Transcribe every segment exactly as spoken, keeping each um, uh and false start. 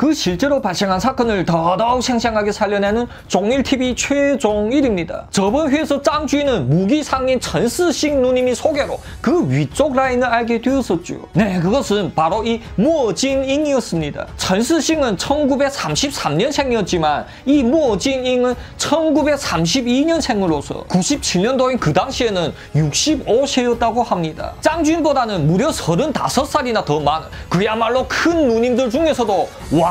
그 실제로 발생한 사건을 더더욱 생생하게 살려내는 종일티비 최종일입니다. 저번 회에서 짱 주인은 무기 상인陈世싱 누님이 소개로 그 위쪽 라인을 알게 되었었죠. 네, 그것은 바로 이 모징잉이었습니다.陈世싱은 천구백삼십삼 년생이었지만 이 모징잉은 천구백삼십이 년생으로서 구십칠 년도인 그 당시에는 육십오 세였다고 합니다. 짱 주인보다는 무려 서른다섯 살이나 더 많은 그야말로 큰 누님들 중에서도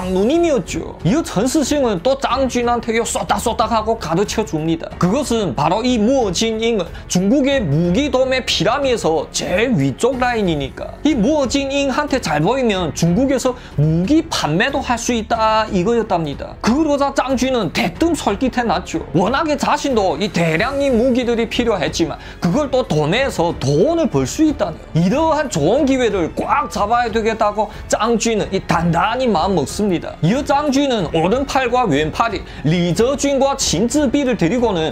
왕누님이었죠. 이陈世싱은 또 짱 주인한테 쏘딱쏘딱하고 가르쳐 줍니다. 그것은 바로 이 모징잉은 중국의 무기도매 피라미에서 제일 위쪽 라인이니까 이 모징잉한테 잘 보이면 중국에서 무기 판매도 할 수 있다 이거였답니다. 그러자 짱 주인은 대뜸 솔깃해 났죠. 워낙에 자신도 이 대량의 무기들이 필요했지만 그걸 또 도매해서 돈을 벌 수 있다는 이러한 좋은 기회를 꽉 잡아야 되겠다고 짱 주인은 이 단단히 마음 먹습니다. 이어 짱 주인은 오른팔과 왼팔이 리저준과 진즈비를 데리고는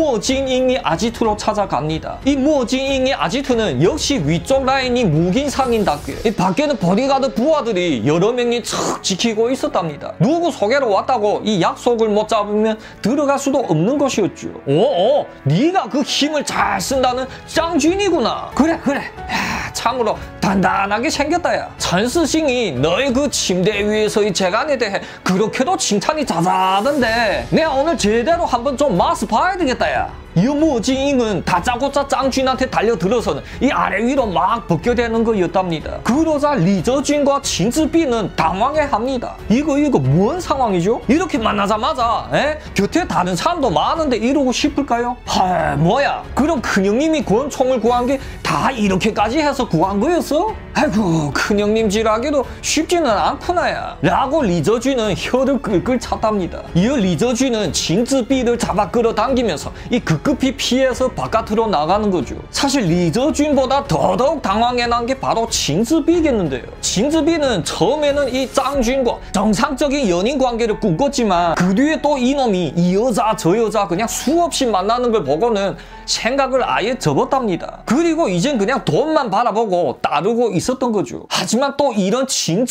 모징잉이 아지트로 찾아갑니다. 이 모징잉의 아지트는 역시 위쪽 라인이 무기상인답게 이 밖에는 보디가드 부하들이 여러 명이 척 지키고 있었답니다. 누구 소개로 왔다고 이 약속을 못 잡으면 들어갈 수도 없는 것이었죠. 어어, 네가 그 힘을 잘 쓴다는 짱 주인이구나. 그래 그래. 야, 참으로 단단하게 생겼다 야.陈世싱이 너의 그 침대 위에서의 재간에 대해 그렇게도 칭찬이 자자하던데 내가 오늘 제대로 한번 좀 맛을 봐야 되겠다 야. 이 모징잉은 다짜고짜 짱 주인한테 달려들어서는 이 아래 위로 막 벗겨대는 거였답니다. 그러자 리저준과 진즈비는 당황해합니다. 이거 이거 뭔 상황이죠? 이렇게 만나자마자 에? 곁에 다른 사람도 많은데 이러고 싶을까요? 하, 뭐야? 그럼 큰형님이 권총을 구한 게 다 이렇게까지 해서 구한 거였어? 아이고, 큰형님 지라기도 쉽지는 않구나 야. 라고 리저준은 혀를 끌끌 찼답니다. 이어 리저준은 진즈비를 잡아 끌어당기면서 이 급히 피해서 바깥으로 나가는 거죠. 사실 리저준보다 더더욱 당황해 난 게 바로 진즈비겠는데요. 진즈비는 처음에는 이 짱 주인과 정상적인 연인 관계를 꿈꿨지만 그 뒤에 또 이놈이 이 여자 저 여자 그냥 수없이 만나는 걸 보고는 생각을 아예 접었답니다. 그리고 이젠 그냥 돈만 바라보고 따르고 있었던 거죠. 하지만 또 이런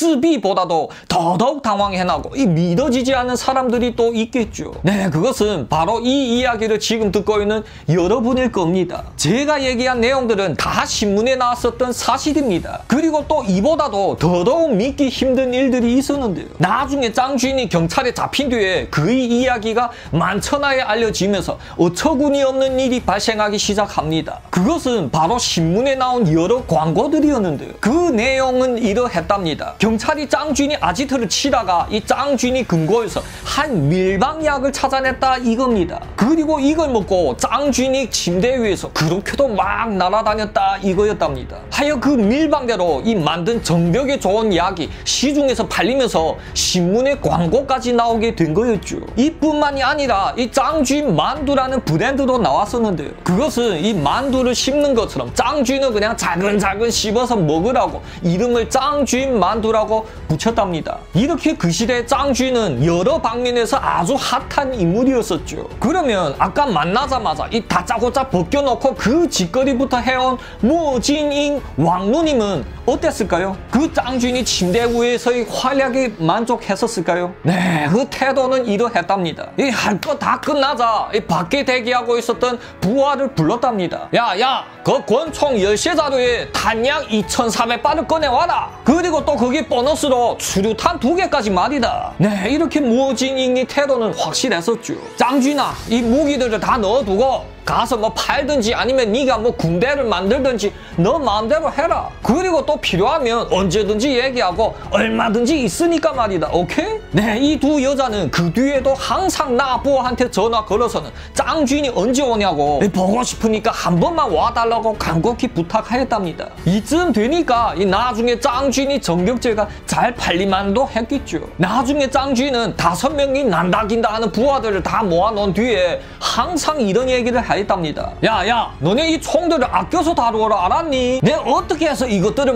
진즈비보다도 더더욱 당황해나고 이 믿어지지 않는 사람들이 또 있겠죠. 네, 그것은 바로 이 이야기를 지금 듣고 있는 여러분일 겁니다. 제가 얘기한 내용들은 다 신문에 나왔었던 사실입니다. 그리고 또 이보다도 더더욱 믿기 힘든 일들이 있었는데요. 나중에 짱 주인이 경찰에 잡힌 뒤에 그의 이야기가 만천하에 알려지면서 어처구니 없는 일이 발생하기 시작합니다. 그것은 바로 신문에 나온 여러 광고들이었는데요. 그 내용은 이러했답니다. 경찰이 짱 주인이 아지트를 치다가 이 짱 주인이 금고에서 한 밀방약을 찾아냈다 이겁니다. 그리고 이걸 먹고 짱 주인이 침대 위에서 그렇게도 막 날아다녔다 이거였답니다. 하여 그 밀방대로 이 만든 정력에 좋은 약이 시중에서 팔리면서 신문에 광고까지 나오게 된 거였죠. 이뿐만이 아니라 이 짱 주인 만두라는 브랜드도 나왔었는데요. 그것은 이 만두를 씹는 것처럼 짱 주인은 그냥 자근자근 씹어서 먹으라고 이름을 짱 주인 만두라고 붙였답니다. 이렇게 그 시대의 짱 주인은 여러 방면에서 아주 핫한 인물이었었죠. 그러면 아까 만나자마자 이 다짜고짜 벗겨놓고 그 짓거리부터 해온 모징잉 왕누님은 어땠을까요? 그 짱 주인이 침대 위에서의 활약에 만족했었을까요? 네, 그 태도는 이러했답니다. 이 할 거 다 끝나자 이 밖에 대기하고 있었던 부하를 불렀답니다. 야야, 그 권총 열쇠 자루에 탄약 이천사백 발을 꺼내와라. 그리고 또 거기 보너스로 수류탄 두 개까지 말이다. 네, 이렇게 모징잉의 태도는 확실했었죠. 짱 주인아, 이 무기들을 다 넣어두고 가서 뭐 팔든지 아니면 네가 뭐 군대를 만들든지 너 마음대로 해라. 그리고 또 필요하면 언제든지 얘기하고 얼마든지 있으니까 말이다. 오케이? 네, 이 두 여자는 그 뒤에도 항상 나 부하한테 전화 걸어서는 짱 주인이 언제 오냐고 보고 싶으니까 한 번만 와달라고 간곡히 부탁하였답니다. 이쯤 되니까 이 나중에 짱 주인이 정격제가 잘 팔리만도 했겠죠. 나중에 짱 주인은 다섯 명이 난다긴다 하는 부하들을 다 모아놓은 뒤에 항상 이런 얘기를 하였답니다. 야야, 너네 이 총들을 아껴서 다루어라 알았니? 내가 어떻게 해서 이것들을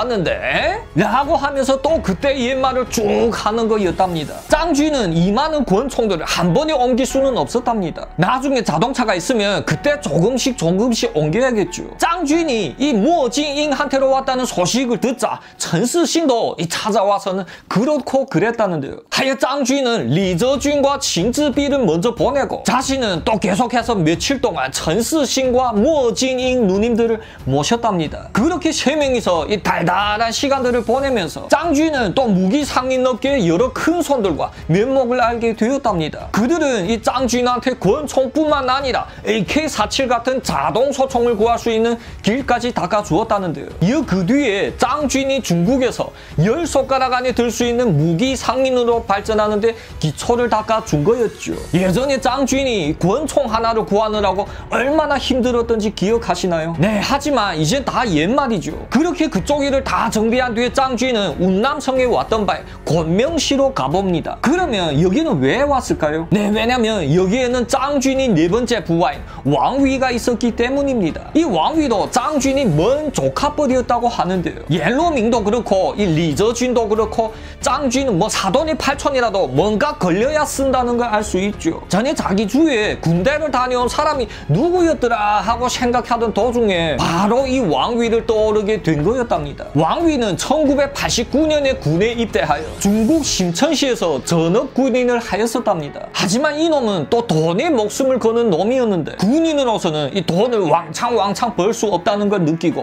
모아왔는데? 라고 하면서 또 그때 옛말을 쭉 하는 거였답니다. 짱쥐는 이 많은 권총들을 한 번에 옮길 수는 없었답니다. 나중에 자동차가 있으면 그때 조금씩 조금씩 옮겨야겠죠. 짱쥐니 이 모징잉한테로 왔다는 소식을 듣자陈世신도 이 찾아와서는 그렇고 그랬다는데요. 하여 짱쥐는 리저준과 징즈비를 먼저 보내고 자신은 또 계속해서 며칠 동안陈世신과 모징잉 누님들을 모셨답니다. 그렇게 세 명이서 이 달달한 시간들을 보내면서 짱쥐는 또 무기 상인업계의 여러 큰 손들과 면목을 알게 되었답니다. 그들은 이 짱쥐한테 권총뿐만 아니라 에이케이 사십칠 같은 자동 소총을 구할 수 있는 길까지 닦아주었다는데요. 이어 그 뒤에 짱쥐이 중국에서 열 손가락 안에 들 수 있는 무기 상인으로 발전하는데 기초를 닦아준 거였죠. 예전에 짱쥐이 권총 하나를 구하느라고 얼마나 힘들었던지 기억하시나요? 네, 하지만 이젠 다 옛말이죠. 그렇게 그쪽 일을 다 정비한 뒤에 짱쥐는 운남성에 왔던 바에 권명시로 가봅니다. 그러면 여기는 왜 왔을까요? 네, 왜냐면 여기에는 짱쥐이 네 번째 부하인 왕위가 있었기 때문입니다. 이 왕위도 짱쥐이 먼 조카뻘이었다고 하는데요. 옐로밍도 그렇고 이 리저준도 그렇고 짱쥐는 뭐 사돈이 팔촌이라도 뭔가 걸려야 쓴다는 걸 알 수 있죠. 전에 자기 주위에 군대를 다녀온 사람이 누구였더라 하고 생각하던 도중에 바로 이 왕위를 떠오르게 된 거였답니다. 왕위는 천구백팔십구 년에 군에 입대하여 중국 심천시에서 전업 군인을 하였었답니다. 하지만 이놈은 또 돈에 목숨을 거는 놈이었는데 군인으로서는 이 돈을 왕창 왕창 벌 수 없다는 걸 느끼고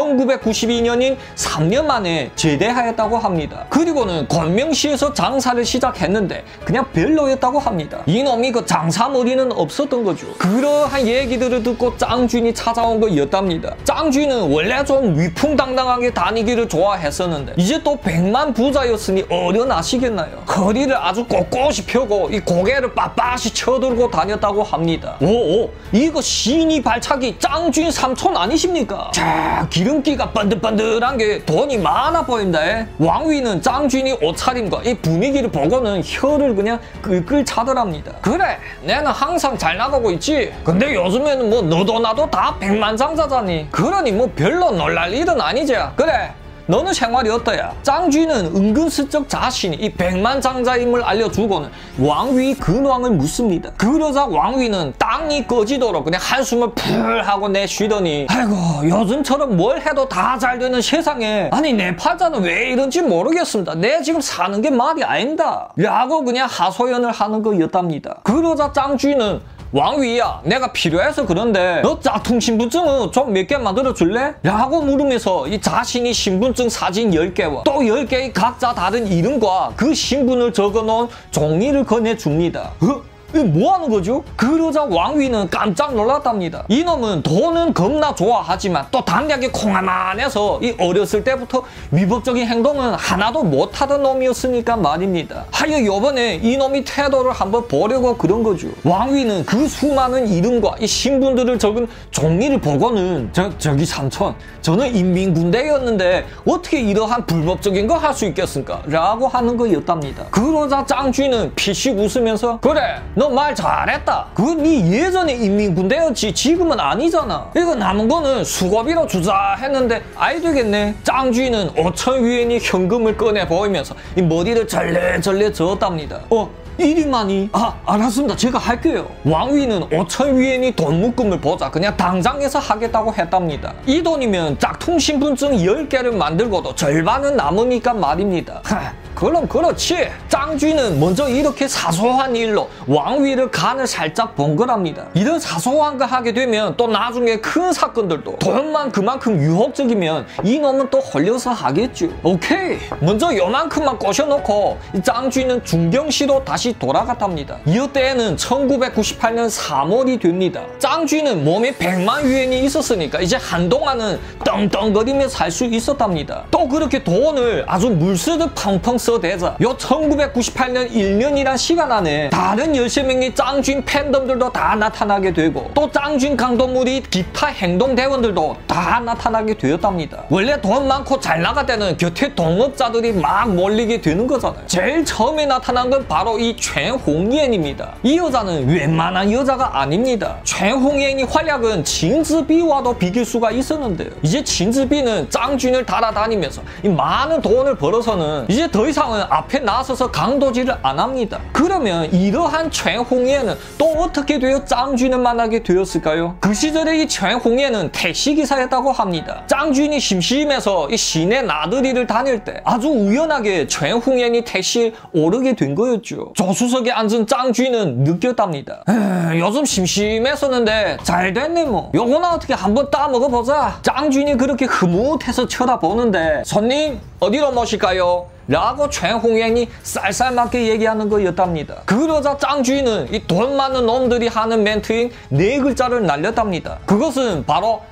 천구백구십이 년인 삼 년 만에 제대하였다고 합니다. 그리고는 권명시에서 장사를 시작했는데 그냥 별로였다고 합니다. 이놈이 그 장사머리는 없었던 거죠. 그러한 얘기들을 듣고 짱쥐이 찾아온 거였답니다. 짱쥐는 원래 좀 위풍당당하게 다니기를 좋아했었는데 이제 또 백만 부자였으니 어련하시겠나요? 거리를 아주 꼿꼿이 펴고 이 고개를 빳빳이 쳐들고 다녔다고 합니다. 오오, 이거 신이 발차기 짱쥐 삼촌 아니십니까? 자, 기름기가 번들번들한 게 돈이 많아 보인다. 왕위는 짱쥐이 옷차림과 이 분위기를 보고는 혀를 그냥 끌끌 차더랍니다. 그래, 내는 항상 잘 나가고 있지. 근데 요즘에는 뭐 너도 나도 다 백만장자자니 그러니 뭐 별로 놀랄 일은 아니지. 그래, 너는 생활이 어떠야? 짱쥐는 은근슬쩍 자신이 이 백만장자임을 알려주고는 왕위 근황을 묻습니다. 그러자 왕위는 땅이 꺼지도록 그냥 한숨을 풀 하고 내쉬더니 아이고, 요즘처럼 뭘 해도 다 잘 되는 세상에 아니 내 팔자는 왜 이런지 모르겠습니다. 내 지금 사는 게 말이 아닌다 라고 그냥 하소연을 하는 거였답니다. 그러자 짱쥐는 왕위야, 내가 필요해서 그런데 너 짝퉁 신분증은 좀 몇 개 만들어 줄래? 라고 물으면서 이 자신이 신분증 사진 열 개와 또 열 개의 각자 다른 이름과 그 신분을 적어놓은 종이를 건네줍니다. 어? 이게 뭐 하는 거죠? 그러자 왕위는 깜짝 놀랐답니다. 이놈은 돈은 겁나 좋아하지만 또 담력이 콩아만해서 이 어렸을 때부터 위법적인 행동은 하나도 못하던 놈이었으니까 말입니다. 하여 요번에 이놈이 태도를 한번 보려고 그런 거죠. 왕위는 그 수많은 이름과 이 신분들을 적은 종이를 보고는 저, 저기 삼촌, 저는 인민군대였는데 어떻게 이러한 불법적인 거 할 수 있겠습니까? 라고 하는 거였답니다. 그러자 짱쥐는 피식 웃으면서 그래, 너 말 잘했다. 그건 네 예전에 인민군대였지 지금은 아니잖아. 이거 남은 거는 수고비로 주자 했는데 아이 되겠네. 짱쥐는 오천 위엔이 현금을 꺼내 보이면서 이 머리를 절레절레 저었답니다. 어? 이리만이? 아, 알았습니다. 제가 할게요. 왕위는 오천 위엔이 돈 묶음을 보자 그냥 당장에서 하겠다고 했답니다. 이 돈이면 짝퉁 신분증 열 개를 만들고도 절반은 남으니까 말입니다. 하, 그럼 그렇지. 짱쥐는 먼저 이렇게 사소한 일로 왕위를 간을 살짝 본 거랍니다. 이런 사소한 거 하게 되면 또 나중에 큰 사건들도 돈만 그만큼 유혹적이면 이놈은 또 홀려서 하겠죠. 오케이, 먼저 요만큼만 꼬셔놓고 짱쥐는 중경시로 다시 돌아갔답니다. 이때에는 천구백구십팔 년 삼월이 됩니다. 짱쥐는 몸에 백만 위엔이 있었으니까 이제 한동안은 떵떵거리며 살 수 있었답니다. 또 그렇게 돈을 아주 물쓰듯 펑펑 쓰 활성되자 요 천구백구십팔 년 일 년이란 시간 안에 다른 열세 명의 짱준 팬덤들도 다 나타나게 되고 또 짱준 강도물이 기타 행동대원들도 다 나타나게 되었답니다. 원래 돈 많고 잘 나갈 때는 곁에 동업자들이 막 몰리게 되는 거잖아요. 제일 처음에 나타난 건 바로 이 최홍옌입니다. 이 여자는 웬만한 여자가 아닙니다. 최홍옌이 활약은 진즈비와도 비길 수가 있었는데요. 이제 진즈비는 짱준을 따라다니면서 이 많은 돈을 벌어서는 이제 더 이상은 앞에 나서서 강도질을 안 합니다. 그러면 이러한 최홍옌은 또 어떻게 되어 짱준을 만나게 되었을까요? 그 시절에 이 최홍옌은 택시기사였다고 합니다. 짱준이 심심해서 이 시내 나들이를 다닐 때 아주 우연하게 최홍옌이 택시에 오르게 된 거였죠. 조수석에 앉은 짱준은 느꼈답니다. 에이, 요즘 심심했었는데 잘 됐네 뭐. 요거나 어떻게 한번 따먹어보자. 짱준이 그렇게 흐뭇해서 쳐다보는데 손님 어디로 모실까요? 라고 최홍옌이 쌀쌀맞게 얘기하는 거였답니다. 그러자 짱주인은 이 돈 많은 놈들이 하는 멘트인 네 글자를 날렸답니다. 그것은 바로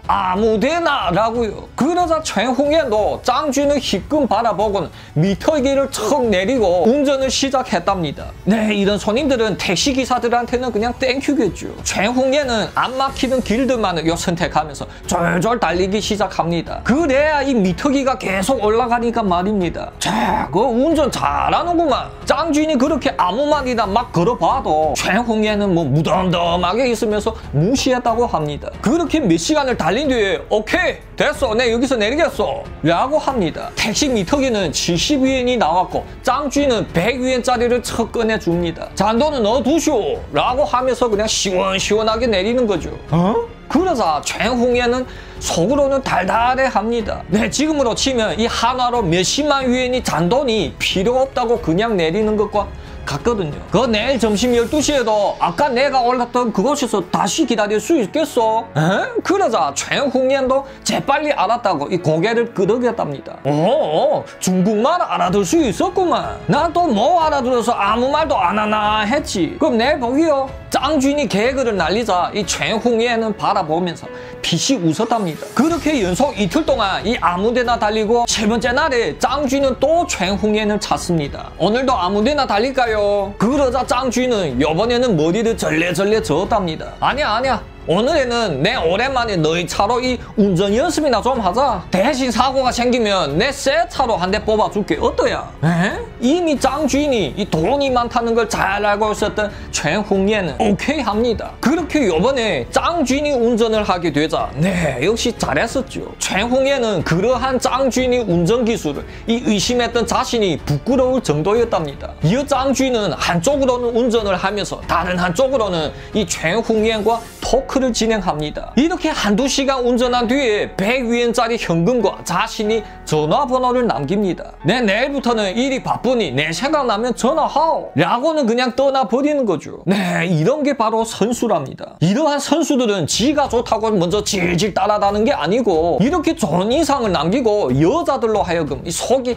아무데나 라고요. 그러자 최홍옌도 짱주인을 힐끔 바라보고는 미터기를 척 내리고 운전을 시작했답니다. 네, 이런 손님들은 택시기사들한테는 그냥 땡큐겠죠. 최홍옌은 안 막히는 길들만을 요 선택하면서 졸졸 달리기 시작합니다. 그래야 이 미터기가 계속 올라가니까 말입니다. 자, 그 운전 잘하는구만. 짱주인이 그렇게 아무 말이나 막 걸어봐도 최홍옌은 뭐 무덤덤하게 있으면서 무시했다고 합니다. 그렇게 몇 시간을 달린 뒤에 오케이 됐어 내 여기서 내리겠어 라고 합니다. 택시 미터기는 칠십 위엔이 나왔고 짱주인은 백 위엔짜리를 척 꺼내줍니다. 잔돈은 넣어두쇼 라고 하면서 그냥 시원시원하게 내리는 거죠. 어? 그러자 최홍옌은 속으로는 달달해합니다. 네, 지금으로 치면 이 한화로 몇십만 위엔이 잔돈이 필요 없다고 그냥 내리는 것과 같거든요. 그 내일 점심 열두 시에도 아까 내가 올랐던 그곳에서 다시 기다릴 수 있겠어? 에? 그러자 최홍옌도 재빨리 알았다고 이 고개를 끄덕였답니다. 오, 중국말 알아들 수 있었구만. 난 또 뭐 알아들어서 아무 말도 안 하나 했지. 그럼 내일 보기요. 짱주인이 개그를 날리자 이 최홍옌은 바라보면서 빛이 웃었답니다. 그렇게 연속 이틀 동안 이 아무데나 달리고 세 번째 날에 짱주인은 또 최홍옌을 찾습니다. 오늘도 아무데나 달릴까요? 그러자 짱주인은 이번에는 머리를 절레절레 저었답니다. 아니야 아니야. 오늘에는 내 오랜만에 너희 차로 이 운전 연습이나 좀 하자. 대신 사고가 생기면 내 새 차로 한 대 뽑아줄게. 어떠야? 에? 이미 짱주인이 이 돈이 많다는 걸 잘 알고 있었던 최홍옌은 오케이 합니다. 그렇게 요번에 짱주인이 운전을 하게 되자 네 역시 잘했었죠. 최홍옌은 그러한 짱주인이 운전 기술을 이 의심했던 자신이 부끄러울 정도였답니다. 이어 짱주인은 한쪽으로는 운전을 하면서 다른 한쪽으로는 이 최홍옌과 토크를 진행합니다. 이렇게 한두 시간 운전한 뒤에 백 위엔짜리 현금과 자신이 전화번호를 남깁니다. 내 내일부터는 일이 바쁘니 내 생각나면 전화하오 라고는 그냥 떠나버리는 거죠. 네, 이런 게 바로 선수랍니다. 이러한 선수들은 지가 좋다고 먼저 질질 따라다는 게 아니고 이렇게 좋은 인상을 남기고 여자들로 하여금 이 속이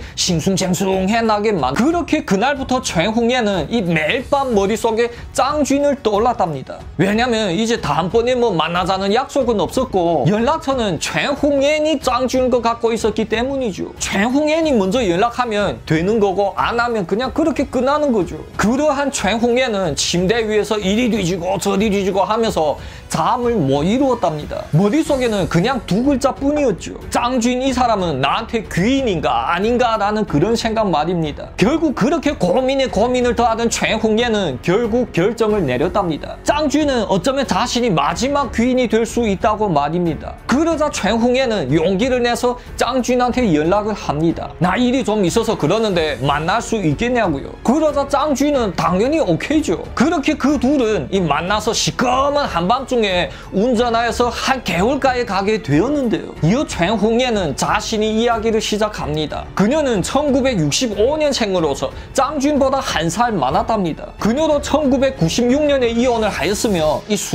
싱숭생숭해 나게 만 그렇게 그날부터 최홍옌은 이 매일 밤 머릿속에 짱주인을 떠올랐답니다. 왜냐면 이제 다음번에 뭐 만나자는 약속은 없었고 연락처는 최홍옌이 짱주인 거 갖고 있었기 때문이죠. 최홍옌이 먼저 연락하면 되는 거고 안 하면 그냥 그렇게 끝나는 거죠. 그러한 최홍옌은 침대 위에서 이리 뒤지고 저리 뒤지고 하면서 잠을 못 이루었답니다. 머릿속에는 그냥 두 글자뿐이었죠. 짱주인 이 사람은 나한테 귀인인가 아닌가 라는 그런 생각 말입니다. 결국 그렇게 고민에 고민을 더하던 최홍옌은 결국 결정을 내렸답니다. 짱주인은 어쩌면 자신이 마지막 귀인이 될 수 있다고 말입니다. 그러자 최홍옌은 용기를 내서 짱주인한테 연락을 합니다. 나 일이 좀 있어서 그러는데 만날 수 있겠냐고요. 그러자 짱주인은 당연히 오케이죠. 그렇게 그 둘은 이 만나서 시꺼먼 한밤중에 운전하여서 한 개울가에 가게 되었는데요. 이어 최홍옌은 자신이 이야기를 시작합니다. 그녀는 천구백육십오 년생으로서 짱주인보다 한 살 많았답니다. 그녀도 천구백구십육 년에 이혼을 하였으며 이 수하에는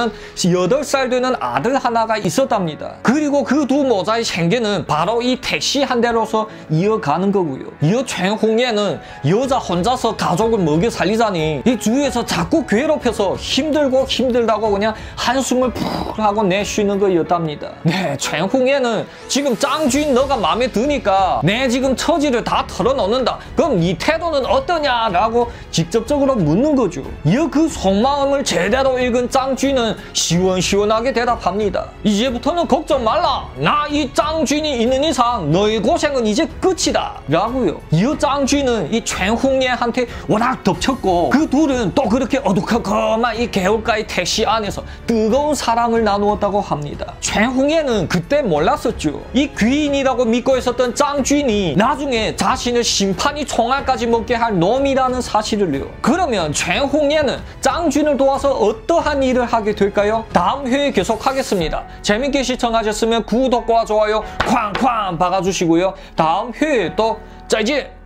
챈후에는 여덟 살 되는 아들 하나가 있었답니다. 그리고 그 두 모자의 생계는 바로 이 택시 한 대로서 이어가는 거고요. 이어 챈후에는 여자 혼자서 가족을 먹여 살리자니 이 주위에서 자꾸 괴롭혀서 힘들고 힘들다고 그냥 한숨을 푹 하고 내쉬는 거였답니다. 네, 챈후에는 지금 짱 주인 너가 마음에 드니까 내 지금 처지를 다 털어놓는다. 그럼 네 태도는 어떠냐라고 직접적으로 묻는 거죠. 이어 그 속마음을 제대로 읽은 짱 주인은 시원시원하게 대답합니다. 이제부터는 걱정 말라. 나 이 짱 주인이 있는 이상 너의 고생은 이제 끝이다. 라고요. 이어 짱 주인은 이 챈후에한테 워낙 덮쳤고 그 둘은 또 그렇게 어두컴컴한 이 개울가의 택시 안에서 뜨거운 사랑을 나누었다고 합니다. 챈후에는 그때 몰랐었죠. 이 귀인이라고 믿고 있었던 짱 주인이 나중에 자신을 심판이 총알까지 먹게 할 놈이라는 사실을요. 그러면 챈후에는 짱 주인을 도와서 어떠한 일을 하게 될까요? 다음 회에 계속하겠습니다. 재밌게 시청하셨으면 구독과 좋아요 쾅쾅 박아주시고요. 다음 회에 또 짜이지!